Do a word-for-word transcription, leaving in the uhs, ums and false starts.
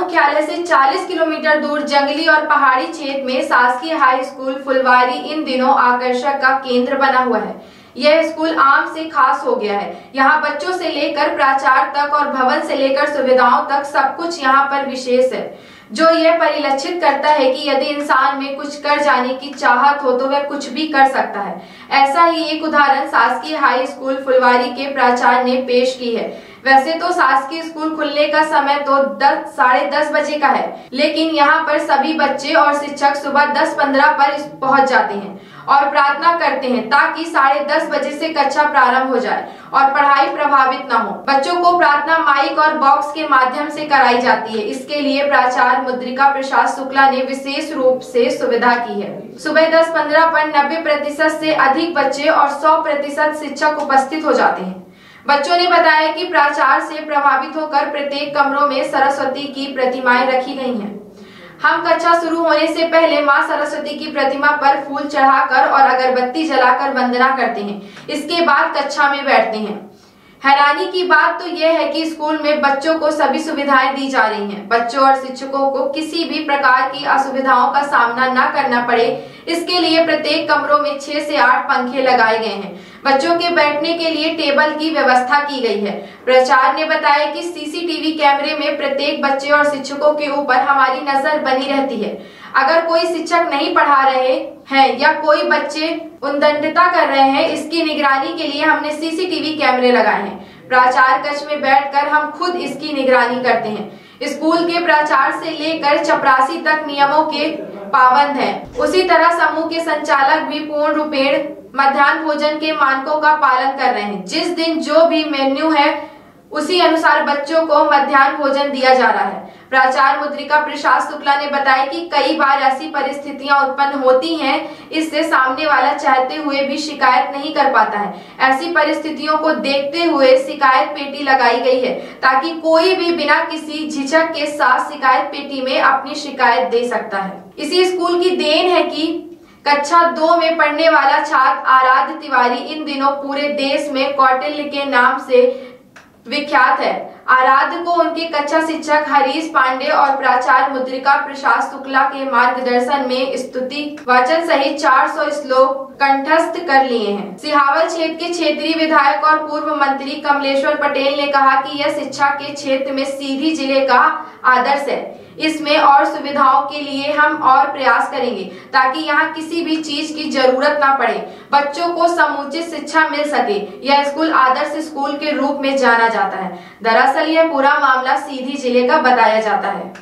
मुख्यालय से चालीस किलोमीटर दूर जंगली और पहाड़ी क्षेत्र में शासकीय हाई स्कूल फुलवारी इन दिनों आकर्षक का केंद्र बना हुआ है। यह स्कूल आम से खास हो गया है। यहाँ बच्चों से लेकर प्राचार्य तक और भवन से लेकर सुविधाओं तक सब कुछ यहाँ पर विशेष है, जो यह परिलक्षित करता है कि यदि इंसान में कुछ कर जाने की चाहत हो तो वह कुछ भी कर सकता है। ऐसा ही एक उदाहरण शासकीय हाई स्कूल फुलवारी के प्राचार्य ने पेश की है। वैसे तो शासकीय स्कूल खुलने का समय तो दस साढ़े दस बजे का है, लेकिन यहाँ पर सभी बच्चे और शिक्षक सुबह दस पंद्रह पर पहुँच जाते हैं और प्रार्थना करते हैं ताकि साढ़े दस बजे से कक्षा प्रारंभ हो जाए और पढ़ाई प्रभावित न हो। बच्चों को प्रार्थना माइक और बॉक्स के माध्यम से कराई जाती है। इसके लिए प्राचार्य मुद्रिका प्रसाद शुक्ला ने विशेष रूप से सुविधा की है। सुबह दस पंद्रह पर नब्बे प्रतिशत से अधिक बच्चे और सौ प्रतिशत शिक्षक उपस्थित हो जाते हैं। बच्चों ने बताया कि प्राचार्य से प्रभावित होकर प्रत्येक कमरों में सरस्वती की प्रतिमाएं रखी गई हैं। हम कक्षा शुरू होने से पहले मां सरस्वती की प्रतिमा पर फूल चढ़ाकर और अगरबत्ती जलाकर वंदना करते हैं। इसके बाद कक्षा में बैठते हैं। हैरानी की बात तो यह है कि स्कूल में बच्चों को सभी सुविधाएं दी जा रही हैं। बच्चों और शिक्षकों को किसी भी प्रकार की असुविधाओं का सामना न करना पड़े, इसके लिए प्रत्येक कमरों में छह से आठ पंखे लगाए गए हैं। बच्चों के बैठने के लिए टेबल की व्यवस्था की गई है। प्राचार्य ने बताया कि सीसीटीवी कैमरे में प्रत्येक बच्चे और शिक्षकों के ऊपर हमारी नजर बनी रहती है। अगर कोई शिक्षक नहीं पढ़ा रहे हैं या कोई बच्चे उद्दंडता कर रहे हैं, इसकी निगरानी के लिए हमने सीसीटीवी कैमरे लगाए हैं। प्राचार्य कक्ष में बैठकर हम खुद इसकी निगरानी करते हैं। स्कूल के प्राचार्य से लेकर चपरासी तक नियमों के पाबंद हैं। उसी तरह समूह के संचालक भी पूर्ण रूपेण मध्याह्न भोजन के मानकों का पालन कर रहे हैं। जिस दिन जो भी मेन्यू है उसी अनुसार बच्चों को मध्याह्न भोजन दिया जा रहा है। प्राचार्य मुद्रिका प्रसाद शुक्ला ने बताया कि कई बार ऐसी परिस्थितियां उत्पन्न होती हैं, इससे सामने वाला चाहते हुए भी शिकायत नहीं कर पाता है। ऐसी परिस्थितियों को देखते हुए शिकायत पेटी लगाई गई है ताकि कोई भी बिना किसी झिझक के साथ शिकायत पेटी में अपनी शिकायत दे सकता है। इसी स्कूल की देन है कि कक्षा दो में पढ़ने वाला छात्र आराध्य तिवारी इन दिनों पूरे देश में कौटिल्य के नाम से विख्यात है। आराध्य को उनके कक्षा शिक्षक हरीश पांडे और प्राचार्य मुद्रिका प्रसाद शुक्ला के मार्गदर्शन में स्तुति वाचन सहित चार सौ श्लोक कंठस्थ कर लिए हैं। सिहावल क्षेत्र के क्षेत्रीय विधायक और पूर्व मंत्री कमलेश्वर पटेल ने कहा कि यह शिक्षा के क्षेत्र में सीधी जिले का आदर्श है। इसमें और सुविधाओं के लिए हम और प्रयास करेंगे ताकि यहाँ किसी भी चीज की जरूरत ना पड़े, बच्चों को समुचित शिक्षा मिल सके। यह स्कूल आदर्श स्कूल के रूप में जाना जाता है। दरअसल यह पूरा मामला सीधी जिले का बताया जाता है।